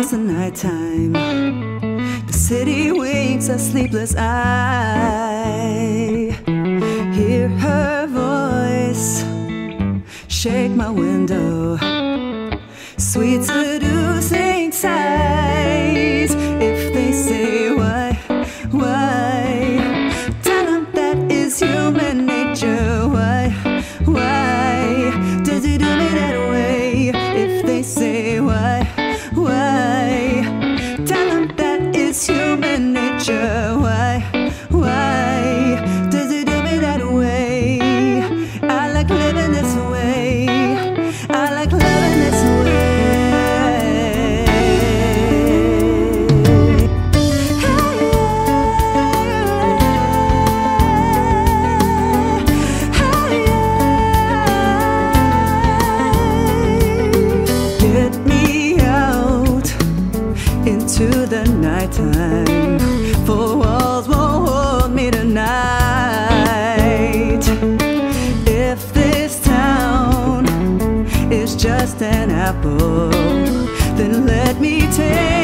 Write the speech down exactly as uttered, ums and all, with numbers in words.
falls in nighttime, the city winks a sleepless eye. Hear her voice shake my window, sweet seducing sighs. If they say why, why, tell them that is human nature. Why, why does it do me that way? If they say why, why, tell them that is human nature. Why, why does it do me that way? I like living this way, I like living this way. Get me out into the nighttime, four walls won't hold me tonight. If this town is just an apple, then let me take